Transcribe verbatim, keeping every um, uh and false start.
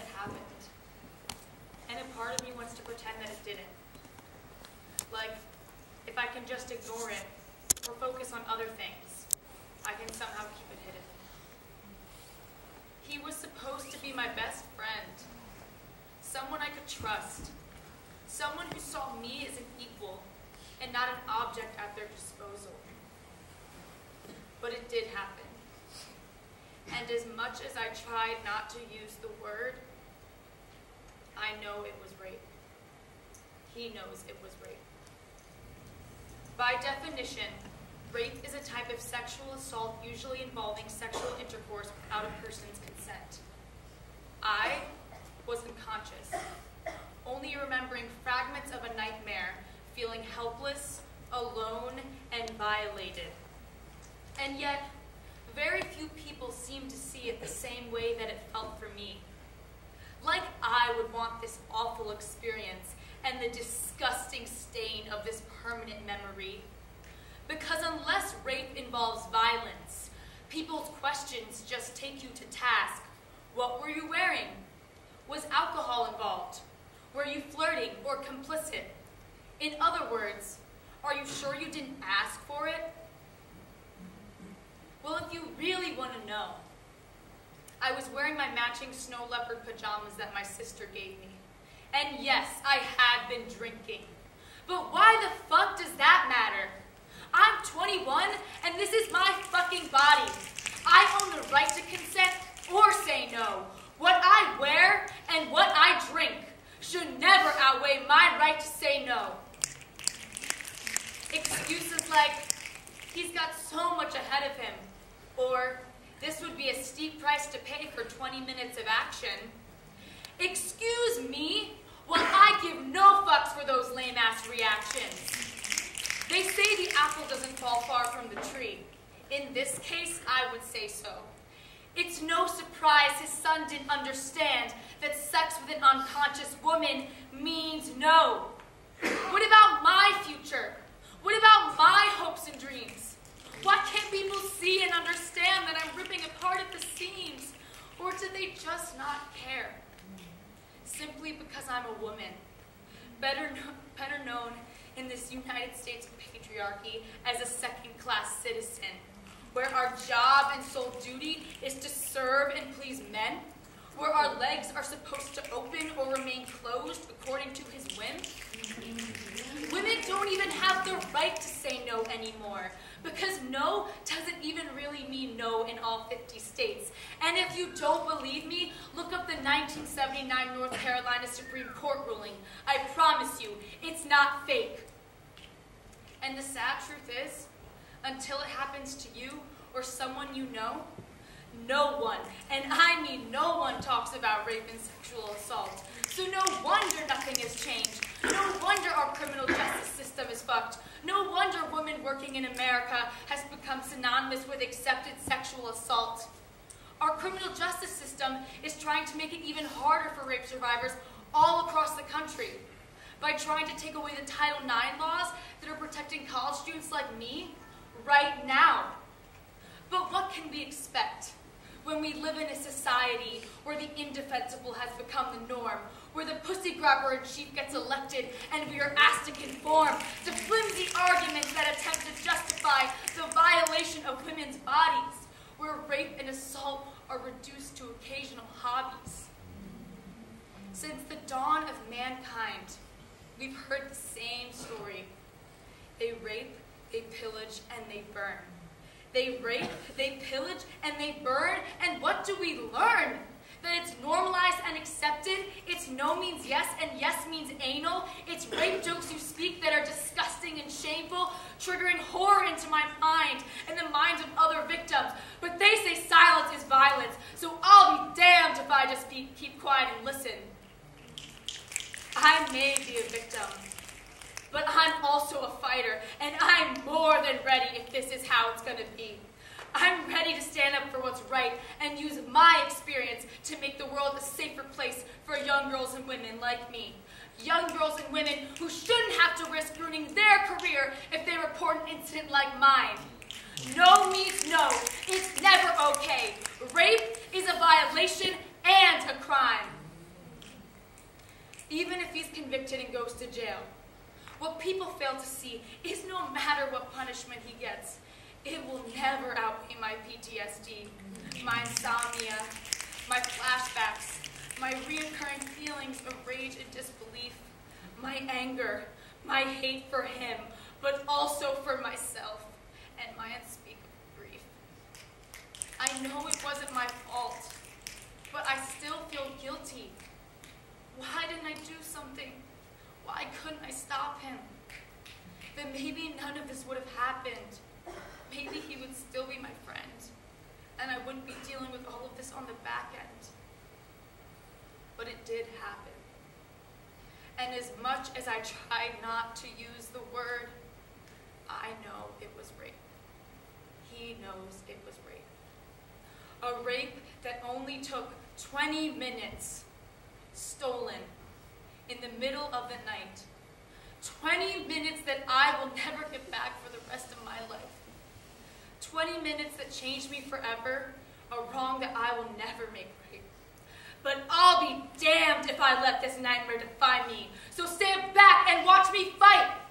it happened. And a part of me wants to pretend that it didn't. Like, if I can just ignore it or focus on other things, I can somehow keep it hidden. He was supposed to be my best friend, someone I could trust, someone who saw me as an equal and not an object at their disposal. But it did happen. And as much as I tried not to use the word, I know it was rape. He knows it was rape. By definition, rape is a type of sexual assault usually involving sexual intercourse without a person's consent. I was unconscious, only remembering fragments of a nightmare, feeling helpless, alone, and violated. And yet, very few people seem to see it the same way that it felt for me. Like I would want this awful experience and the disgusting stain of this permanent memory. Because unless rape involves violence, people's questions just take you to task. What were you wearing? Was alcohol involved? Were you flirting or complicit? In other words, are you sure you didn't ask for it? Well, if you really want to know, I was wearing my matching snow leopard pajamas that my sister gave me. And yes, I had been drinking. But why the fuck does that matter? I'm twenty-one, and this is my fucking body. I own the right to consent or say no. What I wear and what I drink should never outweigh my right to say no. Excuses like, he's got so much ahead of him, or this would be a steep price to pay for twenty minutes of action. Excuse me while I give no fucks for those lame-ass reactions. They say the apple doesn't fall far from the tree. In this case, I would say so. It's no surprise his son didn't understand that sex with an unconscious woman means no. What about my future? What about my hopes and dreams? Why can't people see and understand that I'm ripping apart at the seams? Or do they just not care? Simply because I'm a woman, better, no, better known in this United States patriarchy as a second-class citizen, where our job and sole duty is to serve and please men, where our legs are supposed to open or remain closed according to his whim. Women don't even have the right to say no anymore, because no doesn't even really mean no in all fifty states. And if you don't believe me, look up the nineteen seventy-nine North Carolina Supreme Court ruling. I promise you, it's not fake. And the sad truth is, until it happens to you or someone you know, no one, and I mean no one, talks about rape and sexual assault. So no wonder nothing has changed. No wonder our criminal justice system is fucked. No wonder women working in America has become synonymous with accepted sexual assault. Our criminal justice system is trying to make it even harder for rape survivors all across the country by trying to take away the Title nine laws that are protecting college students like me right now. But what can we expect when we live in a society where the indefensible has become the norm, where the pussy grabber in chief gets elected and we are asked to conform to flimsy arguments that attempt to justify the violation of women's bodies, where rape and assault are reduced to occasional hobbies? Since the dawn of mankind, we've heard the same story. They rape, they pillage, and they burn. They rape, they pillage, and they burn, and what do we learn? That it's normalized and accepted, it's no means yes, and yes means anal, it's rape jokes you speak that are disgusting and shameful, triggering horror into my mind and the minds of other victims. But they say silence is violence, so I'll be damned if I just be, keep quiet and listen. I may be a victim, but I'm also a fighter, and I'm more than ready if this is how it's going to be. I'm ready to stand up for what's right and use my experience to make the world a safer place for young girls and women like me. Young girls and women who shouldn't have to risk ruining their career if they report an incident like mine. No means no. It's never okay. Rape is a violation and a crime. even if he's convicted and goes to jail. What people fail to see is no matter what punishment he gets, it will never outweigh my P T S D, my insomnia, my flashbacks, my reoccurring feelings of rage and disbelief, my anger, my hate for him, but also for myself, and my unspeakable grief. I know it wasn't my fault, but I still feel guilty. Why didn't I do something? Why couldn't I stop him? Then maybe none of this would have happened. Maybe he would still be my friend, and I wouldn't be dealing with all of this on the back end. But it did happen. And as much as I tried not to use the word, I know it was rape. He knows it was rape. A rape that only took twenty minutes, stolen in the middle of the night. twenty minutes that I will never get back for the rest of my life. twenty minutes that changed me forever, a wrong that I will never make right. But I'll be damned if I let this nightmare define me. So stand back and watch me fight.